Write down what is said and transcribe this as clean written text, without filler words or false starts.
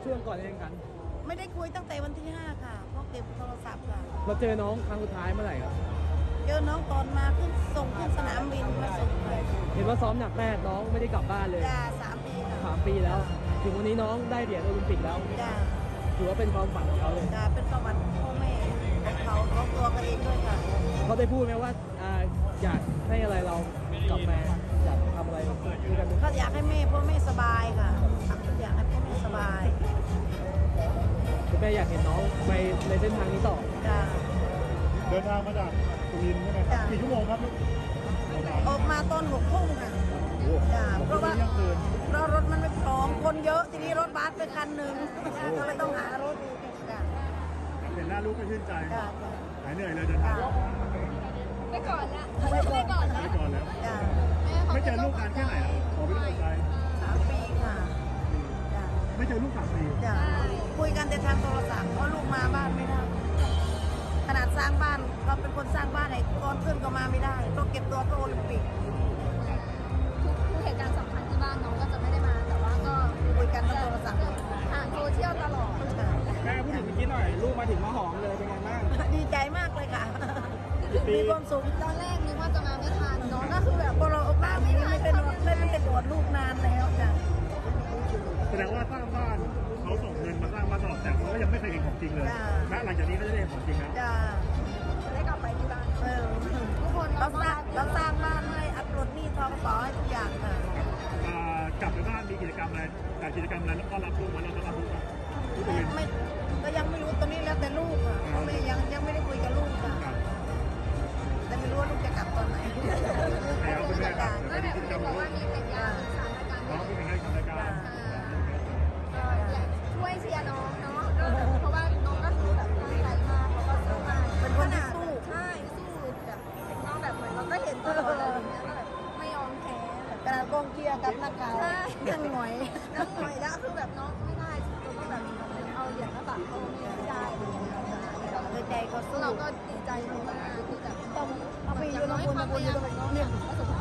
ช่วงก่อนแข่งขันไม่ได้คุยตั้งแต่วันที่5ค่ะเพราะเก็บโทรศัพท์ค่ะเราเจอน้องครั้งสุดท้ายเมื่อไหร่ครับเจอน้องตอนมาขึ้นส่งขึ้นสนามบินมาส่งเลยเห็นว่าซ้อมหนักแม่น้องไม่ได้กลับบ้านเลยจ้า3 ปีค่ะ 3 ปีแล้วถึงวันนี้น้องได้เหรียญโอลิมปิกแล้วจ้าถือว่าเป็นความฝันของเขาเลยจ้าเป็นประวัติพ่อแม่ของเขาของตัวเขาเองด้วยค่ะเขาได้พูดไหมว่าอยากให้อะไรเรากลับมาอยากทำอะไรด้วยกันเขาอยากให้แม่พ่อแม่สบายค่ะอยากให้พ่อแม่สบายคุณแม่อยากเห็นน้องไปในเส้นทางนี้ต่อจ้าเดินทางมาจากสุรินทร์ใช่ไหมครับกี่ชั่วโมงครับออกมาตอน6 ทุ่มค่ะจ้าเพราะว่ารถมันไม่พร้อมคนเยอะทีนี้รถบัสไปคันหนึ่งก็เลยต้องหารถอีกจ้าเห็นหน้าลูกก็ชื่นใจหายเหนื่อยเลยเดินทางไปก่อนละไปก่อนแล้วไม่เจอลูกนานแค่ไหนขอพี่ลูกใจ 3 ปีค่ะไม่เจอลูก3 ปีจ้าคุยกันแต่ทางโทรศัพท์เพราะลูกมาบ้านไม่ได้ขนาดสร้างบ้านเราเป็นคนสร้างบ้านให้ตอนขึ้นก็มาไม่ได้ต้องเก็บตัวโอลิมปิกทุกเหตุการณ์สำคัญที่บ้านน้องก็จะไม่ได้มาแต่ว่าก็คุยกันทางโทรศัพท์อ่านโซเชียลตลอดแม่พูดถึงเมื่อกี้หน่อยลูกมาถึงมาหอมเลยเป็นไงบ้างดีใจมากเลยค่ะมีความสุขตอนแรกนึกว่าจะมาไม่ทันน้องก็คือแบบพอเราออกบ้านไม่ได้กอดลูกนานแล้วจ้ะแสดงว่าสร้างบ้านเขาส่งเงินมาสร้างมาตลอดแต่เขาก็ยังไม่เคยเห็นของจริงเลยและหลังจากนี้ก็จะได้เห็นของจริงแล้วจ้ะได้กลับไปที่บ้านทุกคนเราสร้างบ้านให้อัปโหลดหนี้ทองต่อให้ทุกอย่างค่ะกลับไปบ้านมีกิจกรรมอะไรจากกิจกรรมอะไรแล้วก็รับลูกมาแล้วก็รับลูกมาไม่ก็ยังไม่รู้ตอนนี้แล้วแต่ลูกค่ะเพราะแม่ยังไม่ได้คุยกับลูกค่ะแต่ไม่รู้ว่าลูกจะกลับตอนไหนแล้วคุณแม่ครับแล้วแบบบอกว่ามีสัญญาสารการน้องมีให้ทำรายการอยากช่วยเชียร์น้องเนาะเพราะว่าน้องก็คือแบบตั้งใจมากแล้วก็สู้มาเป็นคนที่สู้ใช่สู้แบบน้องแบบเหมือนเราก็เห็นตลอดเลยแบบไม่ยอมแพ้กระดาษกองเชียร์กับนักข่าวนั่งหน่อยแล้วคือแบบน้องไม่ได้จนต้องแบบเอาเหรียญมาฝากเขาไม่ได้ใจเขาสู้เราก็ดีใจมากที่แบบต้องเอาไปอยู่ในคนคนนี้ต้องเนี่ยประสบ